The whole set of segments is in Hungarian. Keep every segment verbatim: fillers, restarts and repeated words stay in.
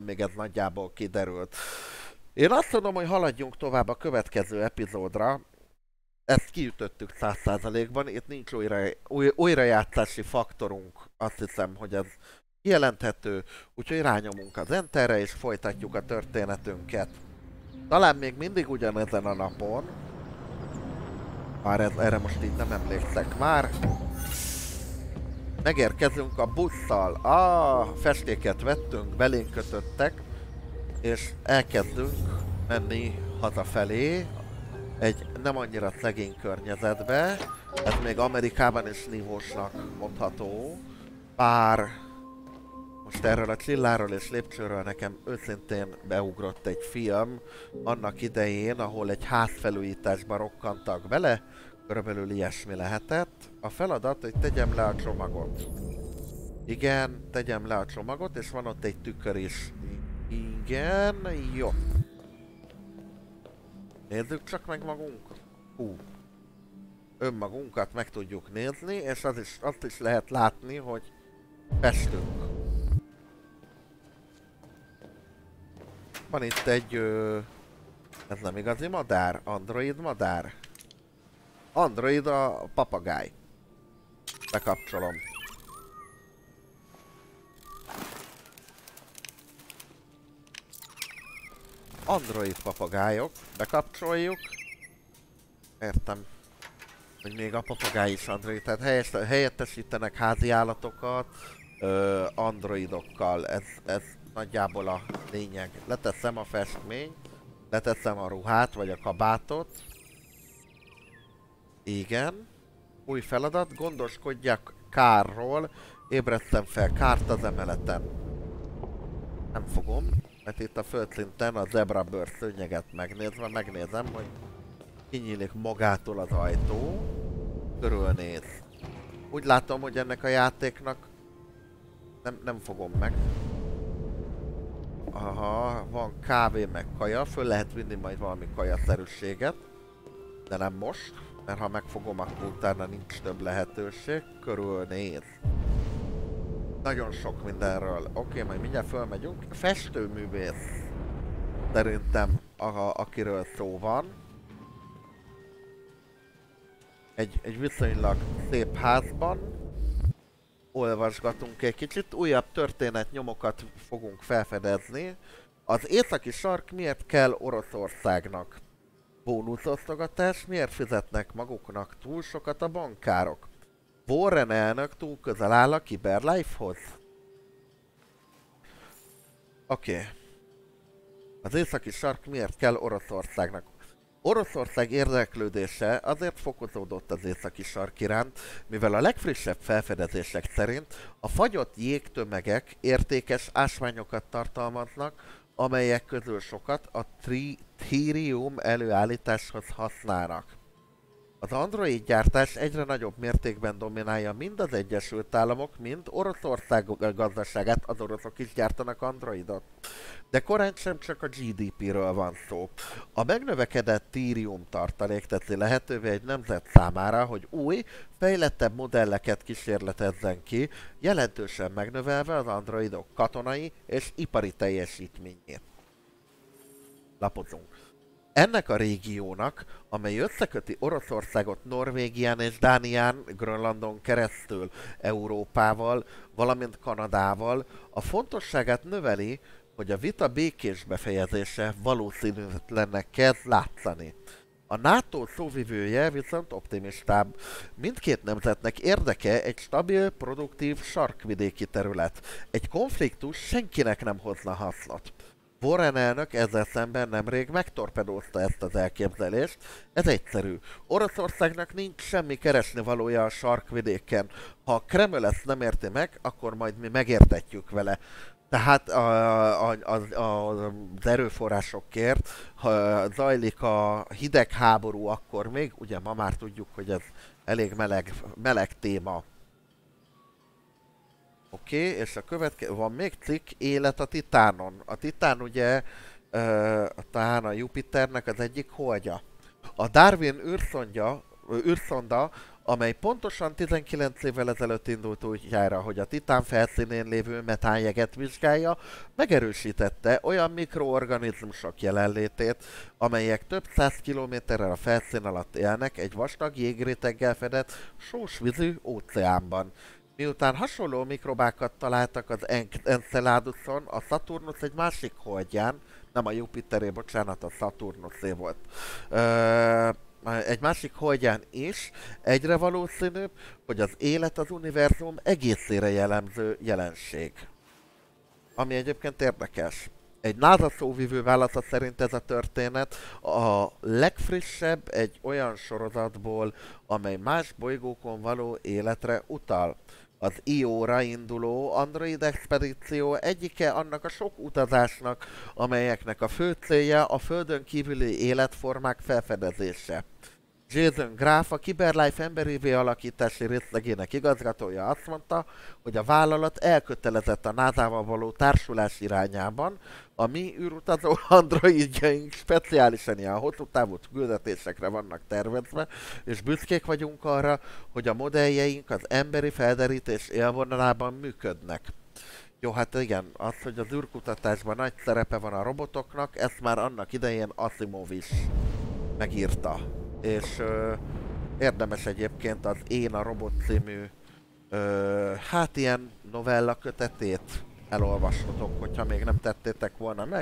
még ez nagyjából kiderült. Én azt mondom, hogy haladjunk tovább a következő epizódra. Ezt kiütöttük száz százalékban, itt nincs újra, új, újrajátszási faktorunk, azt hiszem, hogy ez kijelenthető, úgyhogy rányomunk az enterre és folytatjuk a történetünket. Talán még mindig ugyanezen a napon, bár ez, erre most így nem emlékszek már. Megérkezünk a busszal, a festéket vettünk, belénk kötöttek, és elkezdünk menni hazafelé, egy nem annyira szegény környezetbe, ez még Amerikában is nívósnak mondható, bár most erről a csilláról és lépcsőről nekem őszintén beugrott egy film annak idején, ahol egy házfelújításba rokkantak bele, körülbelül ilyesmi lehetett. A feladat, hogy tegyem le a csomagot. Igen, tegyem le a csomagot, és van ott egy tükör is. Igen, jó. Nézzük csak meg magunk. Hú. Önmagunkat meg tudjuk nézni, és az is, azt is lehet látni, hogy festünk. Van itt egy... Ö, ez nem igazi madár? Android madár? Android a papagáj. Bekapcsolom. Android papagájok. Bekapcsoljuk. Értem, hogy még a papagáj is android. Tehát helyes, helyettesítenek házi állatokat ö, androidokkal. Ez, ez nagyjából a lényeg. Leteszem a festményt, leteszem a ruhát vagy a kabátot. Igen. Új feladat, gondoskodjak Kárról, ébresztem fel Kárt az emeleten. Nem fogom, mert itt a földszinten a zebrabőr szőnyeget megnézve megnézem, hogy kinyílik magától az ajtó, körülnéz. Úgy látom, hogy ennek a játéknak nem, nem fogom meg. Aha, van kávé meg kaja, föl lehet vinni majd valami kajaszerűséget, de nem most, mert ha megfogom, akkor utána nincs több lehetőség. Körülnéz. Nagyon sok mindenről. Oké, okay, majd mindjárt fölmegyünk. Festőművész. Szerintem, a, akiről szó van. Egy, egy viszonylag szép házban. Olvasgatunk egy kicsit. Újabb történetnyomokat fogunk felfedezni. Az északi sark miért kell Oroszországnak? Bónuszosztogatás, miért fizetnek maguknak túl sokat a bankárok? Warren elnök túl közel áll a Cyberlife-hoz? Oké. Okay. Az északi sark miért kell Oroszországnak? Oroszország érdeklődése azért fokozódott az északi sark iránt, mivel a legfrissebb felfedezések szerint a fagyott jégtömegek értékes ásványokat tartalmaznak, amelyek közül sokat a trírium előállításhoz használnak. Az android gyártás egyre nagyobb mértékben dominálja mind az Egyesült Államok, mind Oroszország gazdaságát, az oroszok is gyártanak androidot. De korán sem csak a gé dé pé-ről van szó. A megnövekedett tírium tartalék teszi lehetővé egy nemzet számára, hogy új, fejlettebb modelleket kísérletezzen ki, jelentősen megnövelve az androidok katonai és ipari teljesítményét. Lapozunk. Ennek a régiónak, amely összeköti Oroszországot Norvégián és Dánián, Grönlandon keresztül Európával, valamint Kanadával, a fontosságát növeli, hogy a vita békés befejezése valószínűtlennek kezd látszani. A NATO szóvivője viszont optimistább. Mindkét nemzetnek érdeke egy stabil, produktív sarkvidéki terület. Egy konfliktus senkinek nem hozna hasznot. Warren elnök ezzel szemben nemrég megtorpedózta ezt az elképzelést. Ez egyszerű. Oroszországnak nincs semmi keresnivalója a sarkvidéken. Ha a Kreml ezt nem érti meg, akkor majd mi megértetjük vele. Tehát a, a, a, a, az erőforrásokért, ha zajlik a hidegháború, akkor még, ugye ma már tudjuk, hogy ez elég meleg, meleg téma. Oké, okay, és a következő, van még cikk, élet a Titánon. A Titán ugye, uh, talán a Jupiternek az egyik holdja. A Darwin űrszondja, űrszonda amely pontosan tizenkilenc évvel ezelőtt indult útjára, hogy a Titán felszínén lévő metánjeget vizsgálja, megerősítette olyan mikroorganizmusok jelenlétét, amelyek több száz kilométerrel a felszín alatt élnek egy vastag jégréteggel fedett sósvízű óceánban. Miután hasonló mikrobákat találtak az Enceladuson, a Saturnus egy másik holdján, nem a Jupiteré, bocsánat, a Saturnusé volt. Ö, egy másik holdján is egyre valószínűbb, hogy az élet az univerzum egészére jellemző jelenség. Ami egyébként érdekes. Egy NASA szóvivő válasza szerint ez a történet a legfrissebb egy olyan sorozatból, amely más bolygókon való életre utal. Az I O-ra induló Android expedíció egyike annak a sok utazásnak, amelyeknek a fő célja a Földön kívüli életformák felfedezése. Jason Graff, a CyberLife emberivé alakítási részlegének igazgatója azt mondta, hogy a vállalat elkötelezett a názával való társulás irányában, a mi űrutazó androidjaink speciálisan ilyen hosszú távú küldetésekre vannak tervezve, és büszkék vagyunk arra, hogy a modelljeink az emberi felderítés élvonalában működnek. Jó, hát igen, az, hogy az űrkutatásban nagy szerepe van a robotoknak, ezt már annak idején Asimov is megírta. És ö, érdemes egyébként az Én a Robot című ö, hát ilyen novella kötetét elolvasnotok, hogyha még nem tettétek volna meg.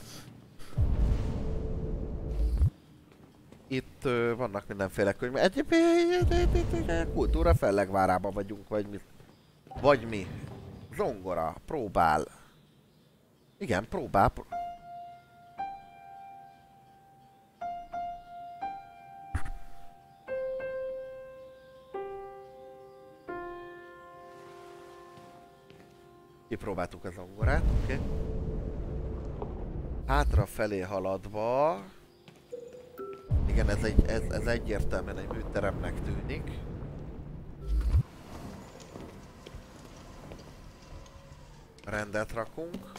Itt ö, vannak mindenféle könyvek. Egyébként kultúra fellegvárában vagyunk, vagy mi? Vagy mi? Zongora, próbál. Igen, próbál. Kipróbáltuk a zongorát, oké. Okay. Hátrafelé haladva... Igen, ez, egy, ez, ez egyértelműen egy műteremnek tűnik. Rendet rakunk.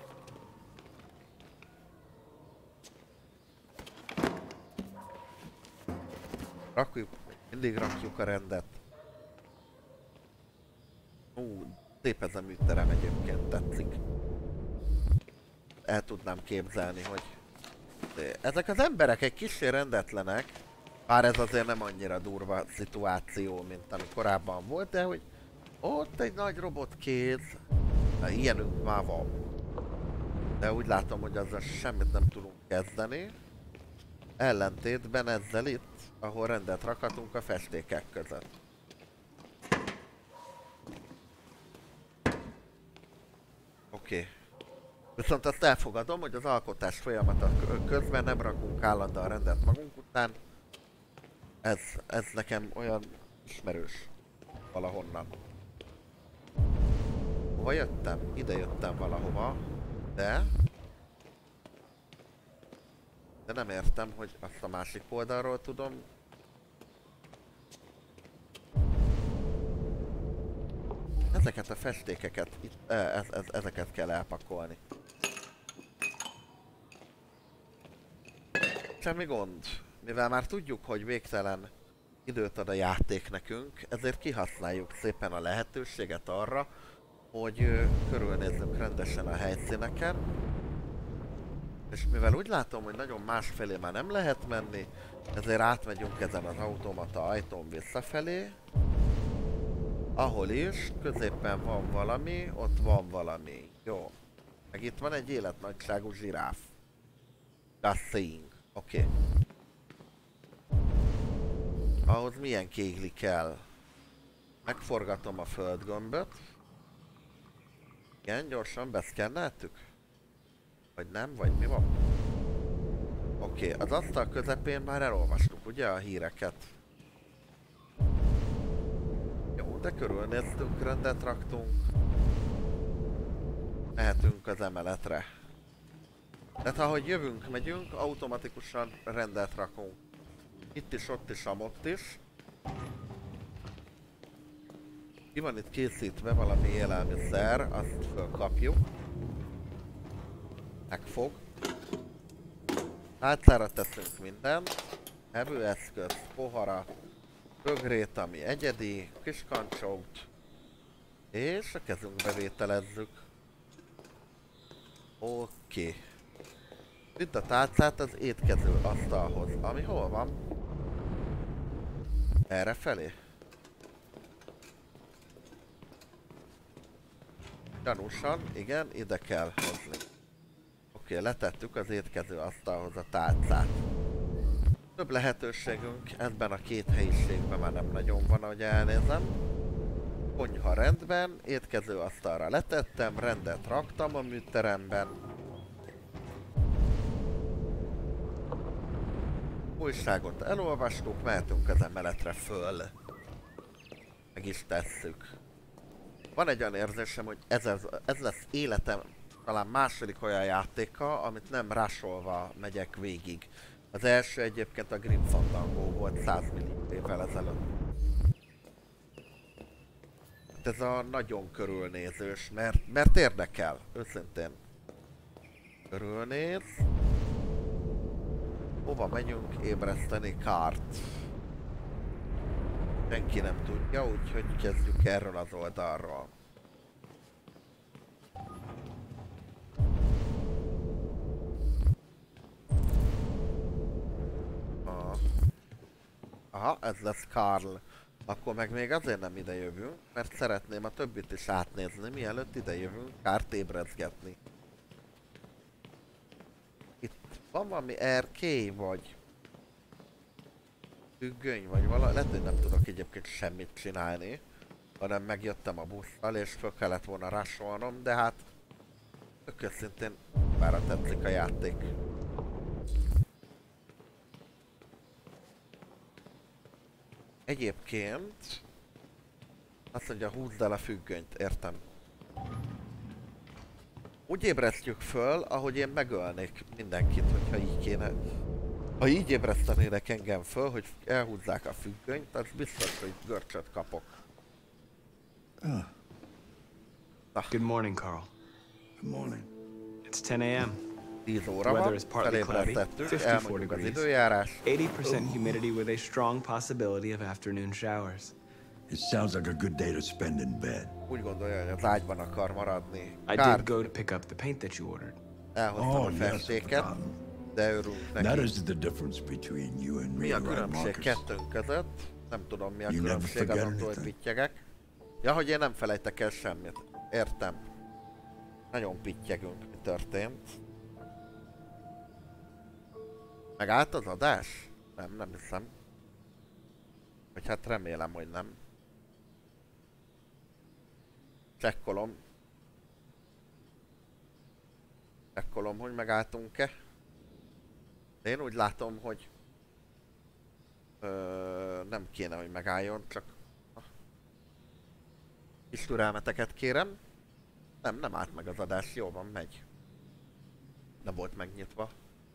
Rakjuk, mindig rakjuk a rendet. Ú, szép ez a műterem egyébként, tetszik. El tudnám képzelni, hogy ezek az emberek egy kicsi rendetlenek, bár ez azért nem annyira durva szituáció, mint ami korábban volt, de hogy ott egy nagy robotkéz, na ilyenünk már van. De úgy látom, hogy azzal semmit nem tudunk kezdeni. Ellentétben ezzel itt, ahol rendet rakhatunk a festékek között. Oké. Okay. Viszont azt elfogadom, hogy az alkotás folyamata közben nem rakunk állandóan rendet magunk után. Ez, ez nekem olyan ismerős valahonnan. Hova jöttem? Ide jöttem valahova, de... De nem értem, hogy azt a másik oldalról tudom. Ezeket a festékeket, itt, ez, ez, ezeket kell elpakolni. Semmi gond. Mivel már tudjuk, hogy végtelen időt ad a játék nekünk, ezért kihasználjuk szépen a lehetőséget arra, hogy ö, körülnézzünk rendesen a helyszíneken. És mivel úgy látom, hogy nagyon másfelé már nem lehet menni, ezért átmegyünk ezen az automata ajtón visszafelé. Ahol is, középen van valami, ott van valami. Jó. Meg itt van egy életnagyságú zsiráf. Just saying. Oké. Okay. Ahhoz milyen kégli kell? Megforgatom a földgömböt. Igen, gyorsan beszkenneltük? Vagy nem? Vagy mi van? Oké, okay. Az asztal közepén már elolvastuk, ugye, a híreket? Jó, de körülnéztünk, rendet raktunk. Mehetünk az emeletre. Tehát ahogy jövünk, megyünk, automatikusan rendet rakunk. Itt is, ott is, amott is. Ki van itt készítve valami élelmiszer, azt fölkapjuk. Megfog. Tálcára teszünk mindent. Evőeszköz, pohara, Bögrét, ami egyedi, kiskancsót. És a kezünkbe vételezzük. Oké. Okay. Vidd a tálcát az étkező asztalhoz, ami hol van? Erre felé? Gyanúsan, igen, ide kell hozni. Oké, okay, letettük az étkező asztalhoz a tálcát. Több lehetőségünk ebben a két helyiségben már nem nagyon van, ahogy elnézem. Konyha rendben, étkező asztalra letettem, rendet raktam a műteremben. Újságot elolvastuk, mehetünk az emeletre föl. Meg is tesszük. Van egy olyan érzésem, hogy ez, ez, ez lesz életem talán második olyan játéka, amit nem rásolva megyek végig. Az első egyébként a Grim Fandango volt száz millió évvel ezelőtt. Hát ez a nagyon körülnézős, mert, mert érdekel, őszintén. Körülnéz. Hova megyünk ébreszteni kárt? Senki nem tudja, úgyhogy kezdjük erről az oldalról. Ah. Aha, ez lesz Karl. Akkor meg még azért nem ide jövünk, mert szeretném a többit is átnézni, mielőtt ide jövünk kárt ébrezgetni. Itt van valami erkély, vagy függöny, vagy valami, lehet, hogy nem tudok egyébként semmit csinálni, hanem megjöttem a busszal, és föl kellett volna rásolnom, de hát tök őszintén bárra tetszik a játék. Egyébként azt mondja, húzd el a függönyt, értem. Úgy ébresztjük föl, ahogy én megölnék mindenkit, hogyha így kéne. Ha így ébresztenének engem föl, hogy elhúzzák a függönyt, az biztos, hogy görcsöt kapok. Ah. Good morning, Carl. Good morning. It's ten A M tíz óra van, felébresztettük, elmondjuk az időjárás. eighty percent humidity with a strong possibility of afternoon showers. It sounds like a good day to spend in bed. Úgy gondolja, hogy az ágyban akar maradni. I Kár, did go to pick up the paint that you ordered. elhoztam Oh, a yes, festéket, de örülünk That neki. is the difference between you and me, Mi a right, különbség Marcus? kettőnk között? Nem tudom, mi a You never különbség, forget azon túl, hogy anything. pittyegek. Ja, hogy én nem felejtek el semmit. Értem. Nagyon pittyegünk, mi történt. Megállt az adás? Nem, nem hiszem. Vagy hát remélem, hogy nem. Csekkolom. Csekkolom, hogy megálltunk-e. Én úgy látom, hogy ö, nem kéne, hogy megálljon, csak kis türelmeteket kérem. Nem, nem állt meg az adás, jó van, megy. Nem volt megnyitva.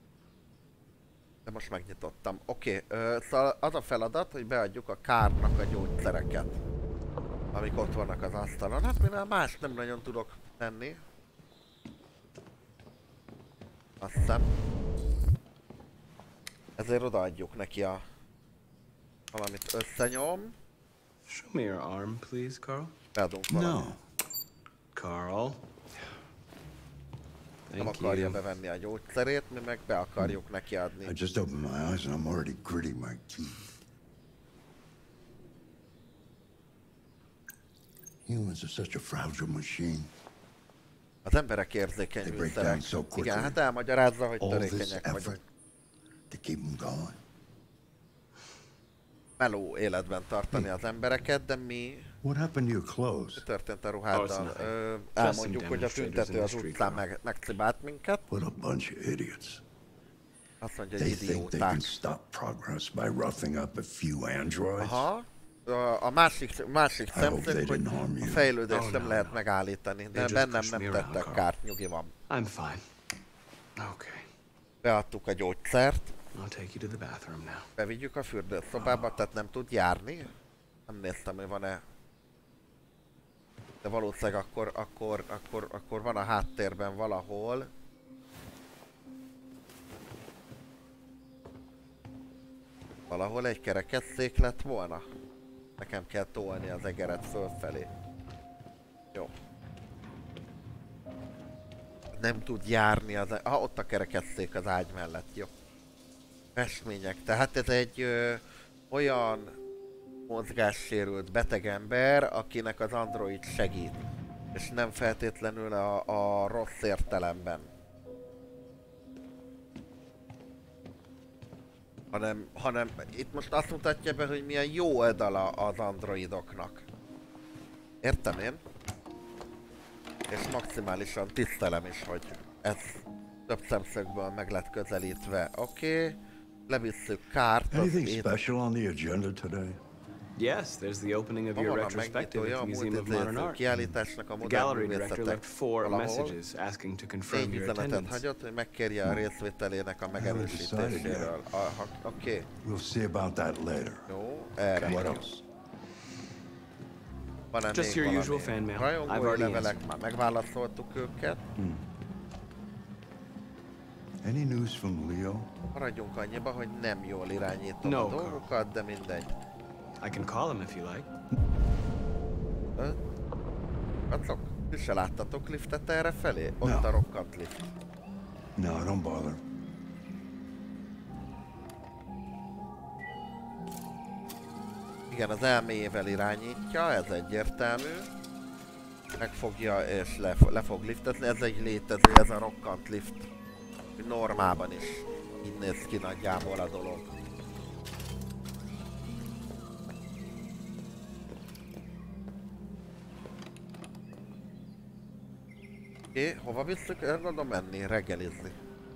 De most megnyitottam. Oké, okay, szóval az a feladat, hogy beadjuk a Kárnak a gyógyszereket, amik ott vannak az asztalon. Hát mivel más nem nagyon tudok tenni. Azt hiszem. Ezért odaadjuk neki a valamit összenyom. Show me your arm, please, Carl. Beadunk valamit. No. Carl. Nem Thank akarja you. bevenni a gyógyszerét, mi meg be akarjuk neki adni. I just opened my eyes and I'm already gritting my teeth. Humans are such a fragile machine. Az emberek They érzékeny break down műszerek. so quickly. Igen, hát elmagyarázza, hogy All this törékenyek vagyunk. effort to keep them going. Meló életben tartani az embereket, de mi What happened to your clothes? történt a Oh, ruháddal? it's Ö, nothing. elmondjuk, Just hogy a some tüntető demonstrators az in the utcán street, meg, megcibált minket. What a bunch of idiots. Azt mondja, hogy They think they can idióták. stop progress by roughing up a few androids. Aha. A, a másik, másik I hope they szemszög, hogy didn't harm a you. fejlődést Oh, nem no, lehet no. megállítani, de They just bennem pushed nem me around, tettek Carl. kárt, nyugi van. I'm fine. Okay. Beadtuk a gyógyszert, I'll take you to the bathroom now. bevigyük a fürdőszobába, tehát nem tud járni. Nem néztem, hogy van-e. De valószínűleg akkor, akkor, akkor, akkor van a háttérben valahol. Valahol egy kerekesszék lett volna. Nekem kell tolni az egeret fölfelé. Jó. Nem tud járni az... Ah, ott a kerekesszék az ágy mellett, jó. Festmények. Tehát ez egy ö, olyan mozgássérült beteg ember, akinek az android segít. És nem feltétlenül a, a rossz értelemben. Hanem, hanem itt most azt mutatja be, hogy milyen jó oldala az androidoknak. Értem én? És maximálisan tisztelem is, hogy ez több szemszögből meg lett közelítve. Oké, okay. Levisszük kárt. Anything special on the agenda today? Yes, there's the opening of your retrospective at the Museum of Modern Art. The gallery director left four messages asking to confirm your attendance. Hagyott, hogy megkérje a részvételének a megerősítéséről. Oké. We'll see about that later. Jó, erre. What else? Van-e Just még your usual valami? fan mail. I've Rajongói already levelek, answered. már megválaszoltuk őket. Hmm. Any news from Leo? Maradjunk annyiba, hogy nem jól irányítom No, a dolgokat, de mindegy. I can call him if you like. Kacok, ti se láttatok liftet erre felé? Ott No. a rokkant lift. No, don't bother. Igen, az elméjével irányítja, ez egyértelmű. Megfogja és le, le fog liftezni, ez egy létező, ez a rokkant lift. Normában is így néz ki nagyjából a dolog. Oké, okay, hova visszük? El gondolom menni, reggelizni.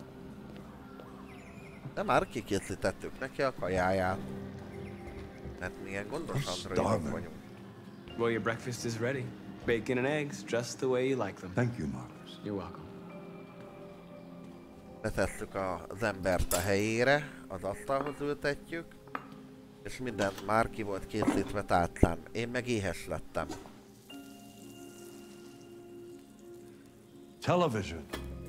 De már kikészítettük neki a kajáját. Mert milyen gondos androidok vagyunk. Well, your breakfast is ready. Bacon and eggs, just the way you like them. Thank you, Marcus. You're welcome. Letesszük az embert a helyére, az asztalhoz ültetjük, és mindent már ki volt készítve tálcán. Én meg éhes lettem. Television.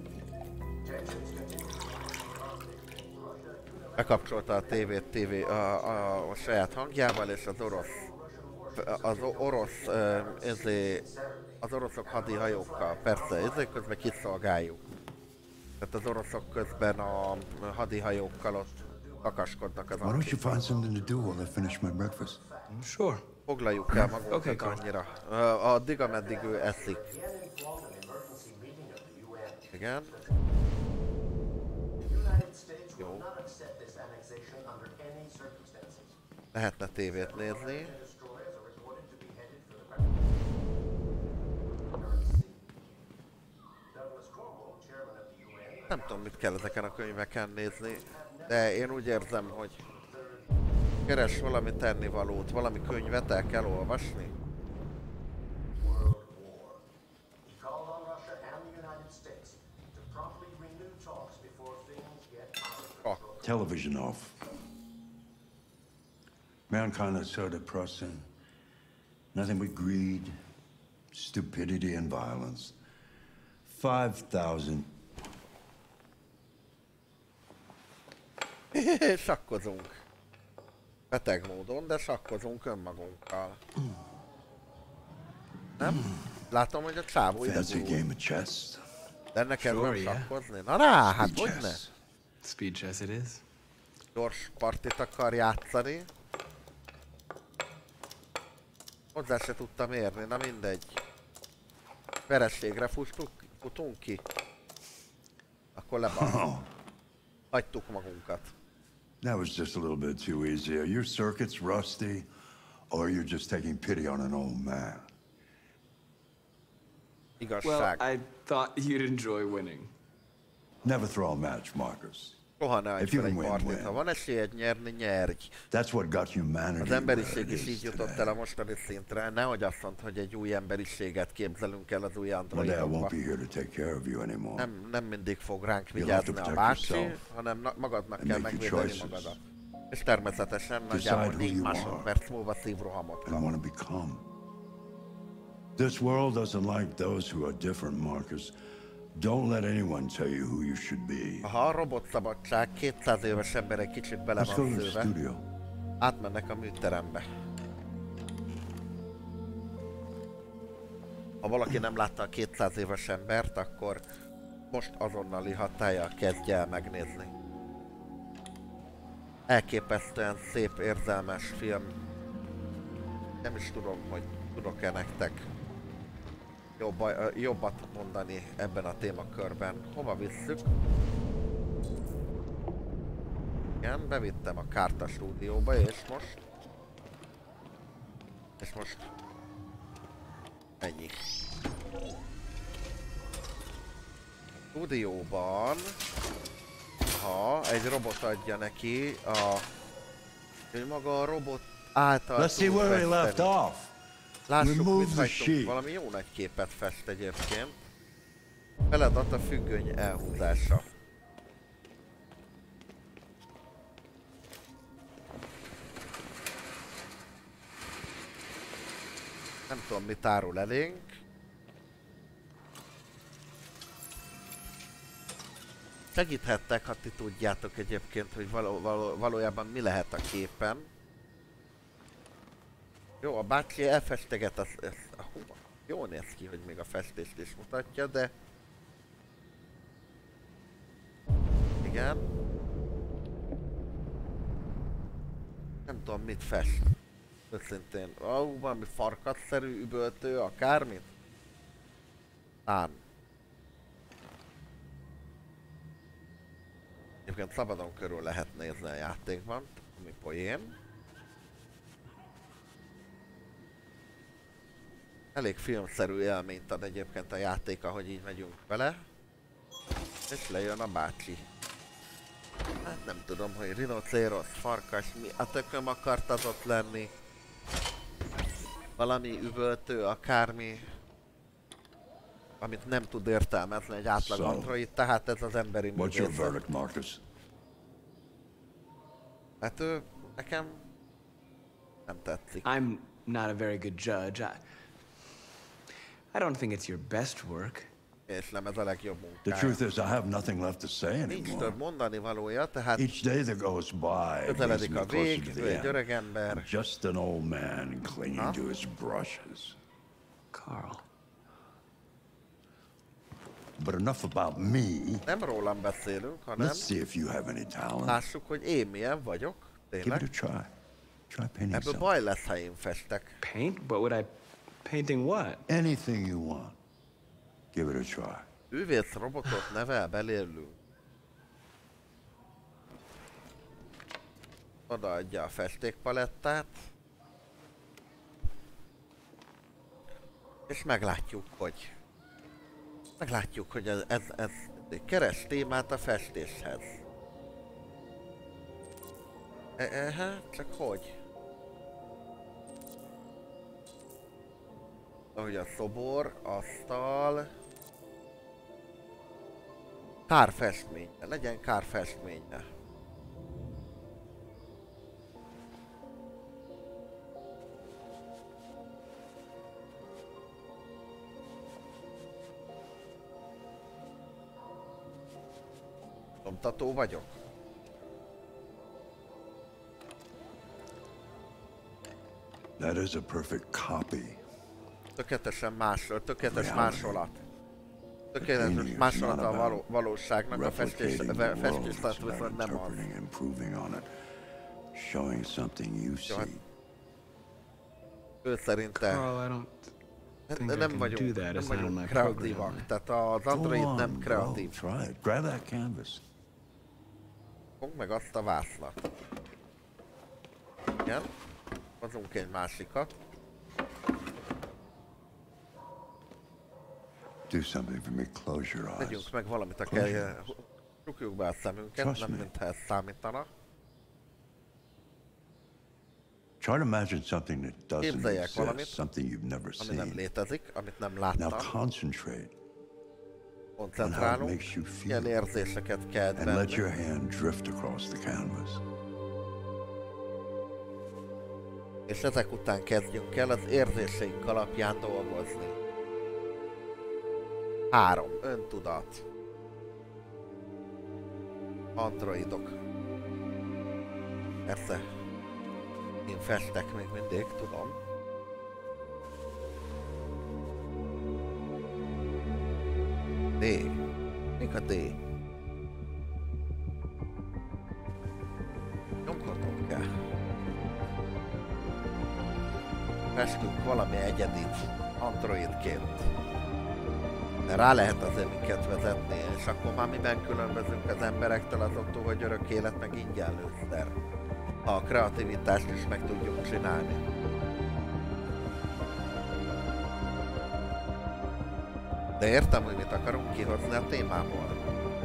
Bekapcsolta a tévét tévé, a, a, a saját hangjával, és az orosz, az orosz, ezé, az oroszok hadihajókkal, persze, ezért közben kiszolgáljuk. Tehát az oroszok közben a hadihajókkal ott kakaskodnak az Why don't you find something to do while I finish my breakfast? Sure. Foglaljuk el magunkat Okay, Carl. annyira. Uh, addig, ameddig ő eszik. Igen. Jó. Lehetne tévét nézni. Nem tudom, mit kell ezeken a könyveken nézni, de én úgy érzem, hogy keres valami tennivalót, valami könyvet el kell olvasni. Television off. Mankind is so depressing. Nothing but greed, stupidity, and violence. Five thousand. Sakkozunk. Beteg módon, de sakkozunk önmagunkkal. Nem? Látom, hogy a csávó ide Fancy bújt. game of chess. De neked Sure, van yeah. sakkozni? Na rá, hát Speed hogyne? chess. Speed chess it is. Gyors partit akar játszani. Hozzá se tudtam érni, na mindegy. Verességre futunk, futunk ki. Akkor leban. Hagytuk magunkat. That was just a little bit too easy. Are your circuits rusty, or you're just taking pity on an old man? Igazság. Well, I thought you'd enjoy winning. Never throw a match, Marcus. Soha ne adj If you fel egy can win, partit. win. Ha van esélyed nyerni, nyerj. That's what got humanity Az where emberiség it is is így jutott today. el a mostani szintre. Nehogy azt mondd, hogy egy új emberiséget képzelünk el az új One day I won't androidokba. be here to take care of you anymore. Nem, nem mindig fog ránk You'll have vigyázni to a protect bácsi, yourself hanem na- magadnak and kell make your megvédeni choices. magadat. És természetesen Decide nagyjából who négy you másodperc múlva szívrohamot and kap. want to become. This world doesn't like those who are different, Marcus. Don't let anyone tell you who you should be. Ha a robotszabadság kétszáz éves ember egy kicsit bele Let's go van to the szőve, studio. átmennek a műterembe. Ha valaki nem látta a kétszáz éves embert, akkor most azonnali hatállyal kezdje el megnézni. Elképesztően szép, érzelmes film. Nem is tudom, hogy tudok-e nektek jobba, jobbat mondani ebben a témakörben. Hova visszük? Igen, bevittem a kárta stúdióba, és most... És most... Ennyi. Stúdióban... Ha egy robot adja neki a... Hogy maga a robot által... Let's see where he left off. Lássuk, mit hagytunk. Valami jó nagy képet fest egyébként. Feladat a függöny elhúzása. Nem tudom, mit árul elénk. Segíthettek, ha ti tudjátok egyébként, hogy való, való, valójában mi lehet a képen. Jó, a bácsi elfesteget, az, az, hú, jól néz ki, hogy még a festést is mutatja, de... Igen. Nem tudom, mit fest. Őszintén, ó, valami farkasszerű üvöltő, akármit? Tán. Egyébként szabadon körül lehet nézni a játékban, ami poén. Elég filmszerű élményt ad egyébként a játék, ahogy így megyünk vele. És lejön a bácsi. Hát nem tudom, hogy rinocérosz, farkas, mi a tököm akart ott lenni. Valami üvöltő, akármi. Amit nem tud értelmezni egy átlag android, tehát ez az emberi művészet. Hát ő, nekem nem tetszik. I'm not a very good judge. I, I don't think it's your best work. És nem ez a legjobb munkája. The truth is, I have nothing left to say anymore. Nincs több mondani valója, tehát each day that goes by közeledik a vég, ő egy öreg ember. Just an old man clinging ha? to his brushes. Carl. But enough about me. Nem rólam beszélünk, hanem Let's see if you have any talent. Lássuk, hogy én milyen vagyok. Tényleg. Give it a try. Try painting Ebből something. baj lesz, ha én festek. Paint? But would I... Painting what? Anything you want. Give it a try. Művész robotot nevel belőlünk. Odaadja a festékpalettát. És meglátjuk, hogy... Meglátjuk, hogy ez, ez, ez keres témát a festéshez. Ehe, csak hogy? Ahogy a szobor, asztal... Kárfestménye, legyen kárfestménye. Nyomtató vagyok. That is a perfect copy. Tökéletesen más, tökéletes másolat. Tökéletes másolata a való, valóságnak, a festés, festés tehát viszont nem az. Jó, hát, ő szerinte hát, nem vagyunk, nem vagyunk kreatívak, tehát az android nem kreatív. Fogd meg azt a vászlat. Igen, hozunk egy másikat. Do something for me. Close your eyes. Tegyünk meg valamit a kell. Csukjuk be a szemünket, nem mintha ez számítana. Try to imagine something that doesn't exist, something you've never seen. Ami nem létezik, amit nem láttam. Now concentrate Koncentrálunk, ilyen érzéseket kelt benne. And let your hand drift across the canvas. És ezek után kezdjünk el az érzéseink alapján dolgozni. Három. Öntudat. Androidok. Persze. Én festek még mindig, tudom. D. Mik a D? Nyomkodnunk kell. Festünk valami egyedit androidként. De rá lehet azért minket vezetni, és akkor már miben különbözünk az emberektől azoktól, hogy örök élet meg ingyen lőszer. Ha a kreativitást is meg tudjuk csinálni. De értem, hogy mit akarunk kihozni a témából.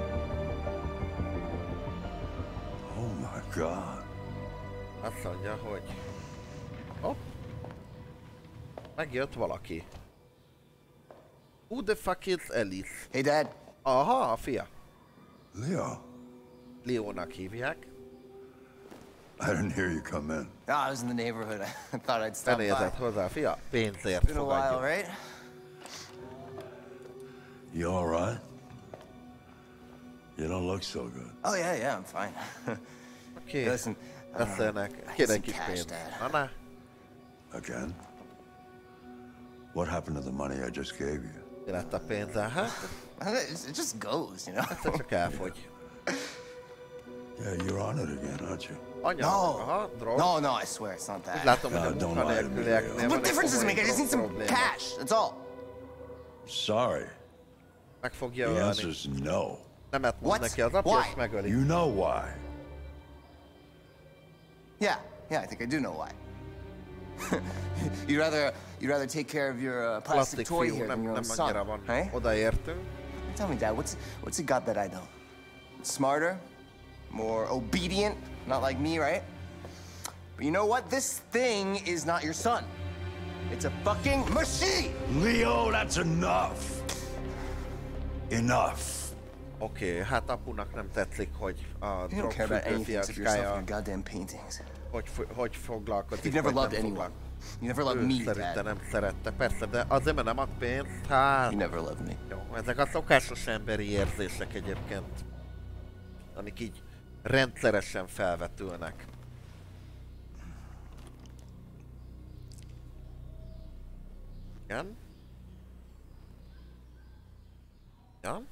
Oh my god. Azt mondja, hogy... Hopp. Megjött valaki. Who the fuck is Ellis? Hey, Dad. Aha, a fia. Leo. Leónak hívják. I didn't hear you come in. Oh, I was in the neighborhood. I thought I'd stop by. Benézett hozzá a fia, pénzért Been a while, fogadja. right? You all right? You don't look so good. Oh, yeah, yeah, I'm fine. Oké, Listen, beszélnek, kérek is pénzt. Na, Again? What happened to the money I just gave you? mi lett a pénzzel? Hát, it just goes, you know? egyszer csak elfogy. Yeah, you're on it again, aren't you? Anya, No. aha, drog. No, no, I swear it's not Úgy that. látom, hogy a Uh, don't munkanélkülieknél van What egy difference does it komoly make? I just need some probléma. cash. That's all. Sorry. Meg fogja The ölni. answer's no. Nemet mond What? neki az apja, Why? és megöli. You know why. Yeah, yeah, I think I do know why. you'd rather you'd rather take care of your uh, plastic Plastik toy fiú, here than nem, your own nem son, annyira van. right? Odaértünk. Tell me, Dad, what's what's he got that I don't? Smarter, more obedient, not like me, right? But you know what? This thing is not your son. It's a fucking machine. Leo, that's enough. Enough. Oké, okay, hát apunak nem tetszik, hogy a You don't care about anything except yourself drogfüggő and your goddamn paintings. hogy, hogy foglalkozik, You've never vagy loved nem anyone. foglal- You never loved Ő me, szerinte Dad. nem szerette, persze, de azért, mert nem ad pénzt, hát... You never loved me. Jó, ezek a szokásos emberi érzések egyébként, amik így rendszeresen felvetülnek. Igen? Ja?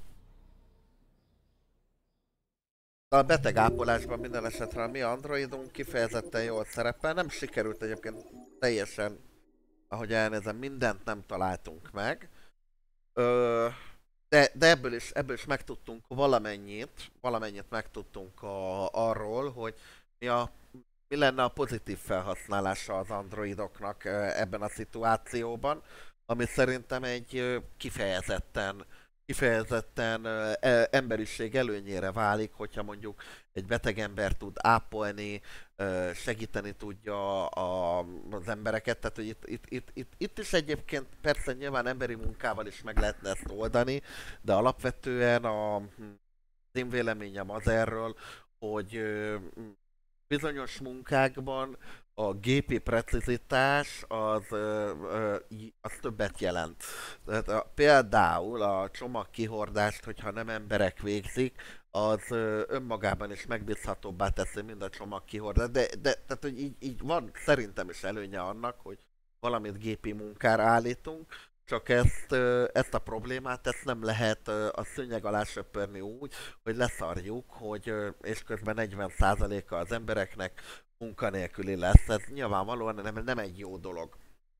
A betegápolásban minden esetre a mi androidunk kifejezetten jól szerepel, nem sikerült egyébként teljesen, ahogy elnézem, mindent nem találtunk meg. Ö, de, de ebből is, ebből is megtudtunk valamennyit, valamennyit megtudtunk a, arról, hogy mi, a, mi lenne a pozitív felhasználása az androidoknak ebben a szituációban, ami szerintem egy kifejezetten kifejezetten uh, emberiség előnyére válik, hogyha mondjuk egy beteg ember tud ápolni, uh, segíteni tudja a, az embereket, tehát hogy itt, itt, itt, itt, itt is egyébként persze nyilván emberi munkával is meg lehetne ezt oldani, de alapvetően a, az én véleményem az erről, hogy uh, bizonyos munkákban a gépi precizitás az, ö, ö, az többet jelent. Tehát a, például a csomagkihordást, hogyha nem emberek végzik, az ö, önmagában is megbízhatóbbá teszi, mind a csomagkihordást. De, de tehát, hogy így, így van szerintem is előnye annak, hogy valamit gépi munkára állítunk, csak ezt, ezt a problémát ezt nem lehet a szőnyeg alá söpörni úgy, hogy leszarjuk, hogy és közben negyven százaléka az embereknek munkanélküli lesz. Ez nyilvánvalóan nem, nem egy jó dolog.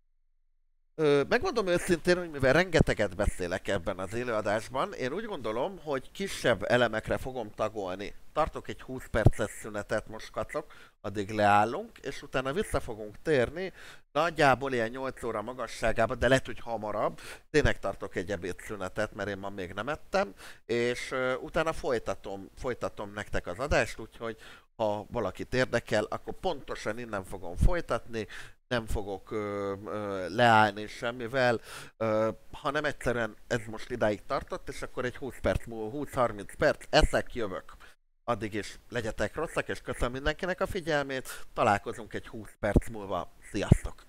Megmondom őszintén, hogy mivel rengeteget beszélek ebben az előadásban, én úgy gondolom, hogy kisebb elemekre fogom tagolni. Tartok egy húsz perces szünetet, most kacok, addig leállunk, és utána vissza fogunk térni, nagyjából ilyen nyolc óra magasságában, de lehet, hogy hamarabb. Tényleg tartok egy ebédszünetet, mert én ma még nem ettem, és uh, utána folytatom, folytatom nektek az adást, úgyhogy ha valakit érdekel, akkor pontosan innen fogom folytatni, nem fogok ö, ö, leállni semmivel, ö, hanem egyszerűen ez most idáig tartott, és akkor egy húsz perc múlva, húsz-harminc perc, eszek, jövök. Addig is legyetek rosszak, és köszönöm mindenkinek a figyelmét, találkozunk egy húsz perc múlva, sziasztok!